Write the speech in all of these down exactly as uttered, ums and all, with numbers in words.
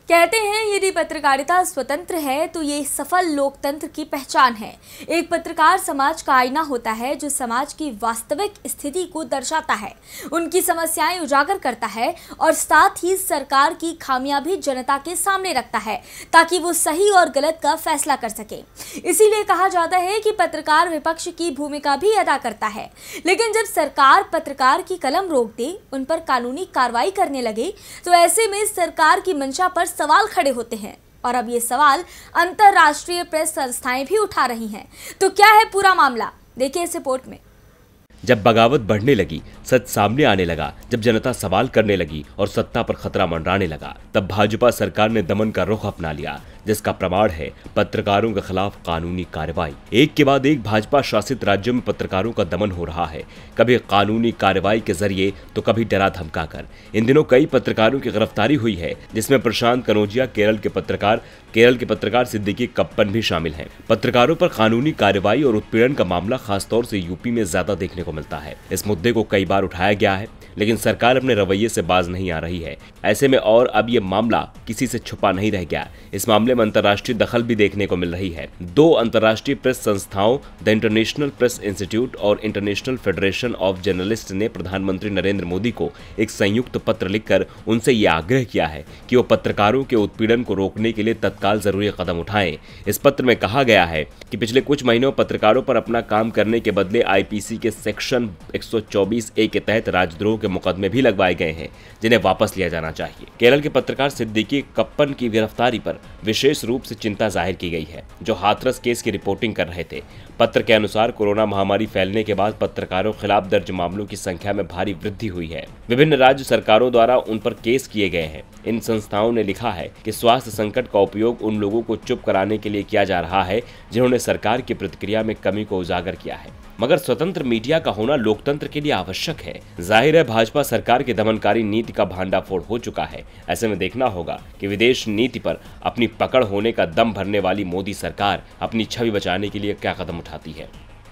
कहते हैं यदि पत्रकारिता स्वतंत्र है तो ये सफल लोकतंत्र की पहचान है। एक पत्रकार समाज का आईना होता है जो समाज की वास्तविक स्थिति को दर्शाता है, उनकी समस्याएं उजागर करता है और साथ ही सरकार की खामियां भी जनता के सामने रखता है ताकि वो सही और गलत का फैसला कर सके। इसीलिए कहा जाता है कि पत्रकार विपक्ष की भूमिका भी अदा करता है। लेकिन जब सरकार पत्रकार की कलम रोक दे, उन पर कानूनी कार्रवाई करने लगे तो ऐसे में सरकार की मंशा पर सवाल खड़े होते हैं और अब ये सवाल अंतर्राष्ट्रीय प्रेस संस्थाएं भी उठा रही हैं। तो क्या है पूरा मामला, देखिए इस रिपोर्ट में। जब बगावत बढ़ने लगी, सच सामने आने लगा, जब जनता सवाल करने लगी और सत्ता पर खतरा मंडराने लगा, तब भाजपा सरकार ने दमन का रुख अपना लिया, जिसका प्रमाण है पत्रकारों के खिलाफ कानूनी कार्रवाई। एक के बाद एक भाजपा शासित राज्यों में पत्रकारों का दमन हो रहा है, कभी कानूनी कार्रवाई के जरिए तो कभी डरा धमका कर। इन दिनों कई पत्रकारों की गिरफ्तारी हुई है, जिसमें प्रशांत कनौजिया, केरल के पत्रकार केरल के पत्रकार सिद्दीकी कप्पन भी शामिल हैं। पत्रकारों पर कानूनी कार्रवाई और उत्पीड़न का मामला खासतौर से यूपी में ज्यादा देखने को मिलता है। इस मुद्दे को कई बार उठाया गया है, लेकिन सरकार अपने रवैये से बाज नहीं आ रही है। ऐसे में और अब ये मामला किसी से छुपा नहीं रह गया। इस मामले में अंतर्राष्ट्रीय दखल भी देखने को मिल रही है। दो अंतर्राष्ट्रीय प्रेस संस्थाओं द इंटरनेशनल प्रेस इंस्टीट्यूट और इंटरनेशनल फेडरेशन ऑफ जर्नलिस्ट ने प्रधानमंत्री नरेंद्र मोदी को एक संयुक्त पत्र लिखकर उनसे ये आग्रह किया है कि वो पत्रकारों के उत्पीड़न को रोकने के लिए तत्काल जरूरी कदम उठाएं। इस पत्र में कहा गया है कि पिछले कुछ महीनों पत्रकारों पर अपना काम करने के बदले आईपीसी के सेक्शन एक सौ चौबीस ए के तहत राजद्रोह के मुकदमे भी लगवाए गए हैं, जिन्हें वापस लिया जाना चाहिए। केरल के पत्रकार सिद्दीकी कप्पन की गिरफ्तारी पर विशेष रूप से चिंता जाहिर की गई है, जो हाथरस केस की रिपोर्टिंग कर रहे थे। पत्र के अनुसार कोरोना महामारी फैलने के बाद पत्रकारों खिलाफ दर्ज मामलों की संख्या में भारी वृद्धि हुई है। विभिन्न राज्य सरकारों द्वारा उन पर केस किए गए हैं। इन संस्थाओं ने लिखा है कि स्वास्थ्य संकट का उपयोग उन लोगों को चुप कराने के लिए किया जा रहा है जिन्होंने सरकार की प्रतिक्रिया में कमी को उजागर किया है। मगर स्वतंत्र मीडिया का होना लोकतंत्र के लिए आवश्यक है। जाहिर है भाजपा सरकार की दमनकारी नीति का भांडाफोड़ हो चुका है। ऐसे में देखना होगा कि विदेश नीति पर अपनी पकड़ होने का दम भरने वाली मोदी सरकार अपनी छवि बचाने के लिए क्या कदम उठाती है।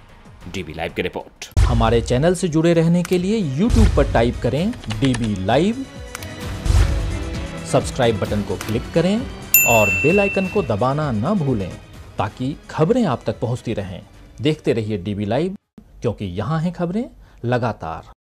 डीबी लाइव की रिपोर्ट। हमारे चैनल से जुड़े रहने के लिए यूट्यूब पर टाइप करें डीबी लाइव, सब्सक्राइब बटन को क्लिक करें और बेल आइकन को दबाना न भूलें ताकि खबरें आप तक पहुंचती रहें। देखते रहिए डीबी लाइव, क्योंकि यहाँ हैं खबरें लगातार।